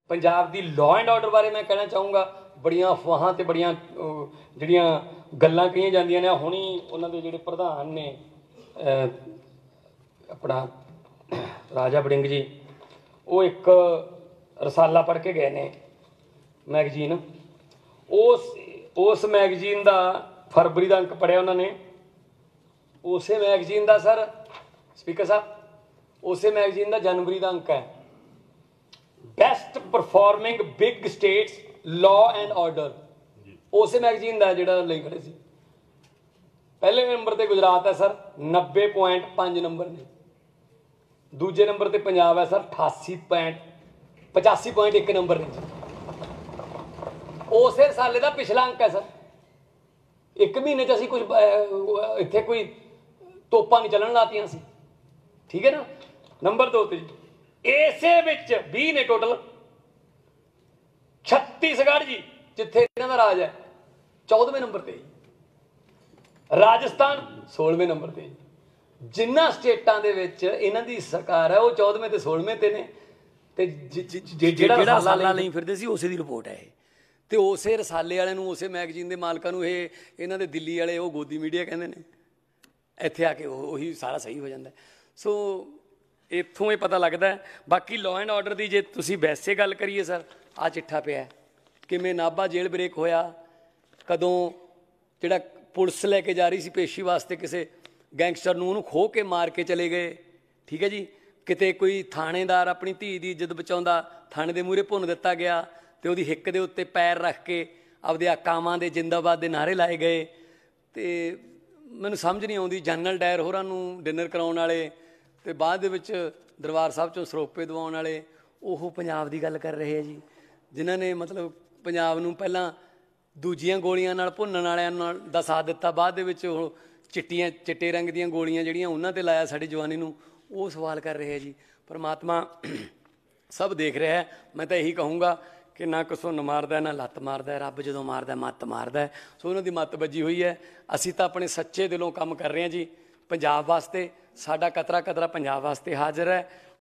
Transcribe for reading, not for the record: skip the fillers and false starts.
पंजाब दी law and order बारे मैं कहना चाहूँगा, बड़ियां अफवाहां ते बड़ियां ਜਿਹੜੀਆਂ ਗੱਲਾਂ ਕਹੀਆਂ ਜਾਂਦੀਆਂ ਨੇ। ਹੁਣੀ ਉਹਨਾਂ ਦੇ ਜਿਹੜੇ ਪ੍ਰਧਾਨ ਨੇ अपना राजा वड़िंग जी, वो एक रसाला पढ़ के गए ने मैगजीन, उस मैगजीन का फरवरी का अंक पढ़िया उन्होंने। उस मैगजीन का सर स्पीकर साहब, उस मैगजीन का जनवरी का अंक है best performing big states law and order. उस मैगजीन का जोड़ा ले खड़े सी, पहले नंबर पर गुजरात है सर 90.5 नंबर ने, दूजे नंबर पर पंजाब है सर 85.1 नंबर ने। उस साले का पिछला अंक है सर, एक महीने च असी कुछ इत्थे कोई तोपा नहीं चलन लातियां सी, ठीक है ना। नंबर 2 ते इसे 20 ने टोटल। छत्तीसगढ़ जी जिथे इन्हां दा राज है 14वें नंबर पर, राजस्थान 16वें नंबर पर। जिन्ना स्टेटां दे विच इन्हां दी सरकार है वो 14वें ते 16वें ते ने, ते जिहड़ा रसाला नहीं फिरदे सी उसे दी रिपोर्ट है। ते उसे रसाले वाले नूं, उसे मैगजीन के मालकां नूं इह इन्हां दे दिल्ली वाले वो गोदी मीडिया कहंदे ने, इत्थे आके उही सारा सही हो जाता है। सो इत्थों ये पता लगता है। बाकी लॉ एंड ऑर्डर की जे तुसीं वैसे गल करिए सर, आ चिट्ठा पिया किवें नाभा जेल ब्रेक होया, कदों जिहड़ा पुलिस लैके जा रही सी पेशी वास्ते किसी गैंगस्टर नूं उहनूं खो के मार के चले गए, ठीक है जी। किते कोई थाणेदार अपनी धी की इज्जत बचाउंदा थाणे दे मूहरे भुन दिता गया, तो उहदी हिक दे उत्ते पैर रख के आपदे कामां दे जिंदाबाद दे नारे लाए गए। तो मैनूं समझ नहीं आउंदी, जनरल डायर होरां नूं डिनर कराउण वाले ते बाद दे विच दरबार साहब चों सरोपे दवाउण वाले ओह पंजाब दी गल कर रहे हैं जी, जिन्हां ने मतलब पंजाब नूं पहलां दूजियां गोलियां नाल भुन्नण वालियां दा साथ दिता, बाद दे विच ओह चिट्टे रंग दीयां गोलियां जिहड़ियां उन्हां ते लाया साडी जवानी नूं, वो सवाल कर रहे हैं जी। परमात्मा सब देख रहा है। मैं तो यही कहूँगा कि ना घसुन मारदा ना लत्त मारदा, रब जदों मारदा मत्त मारदा। सो उन्हां दी मत्त बजी हुई है। असीं तां अपने सच्चे दिलों काम कर रहे हैं जी पंजाब वास्ते, साडा कतरा कतरा पंजाब वास्ते हाज़र है।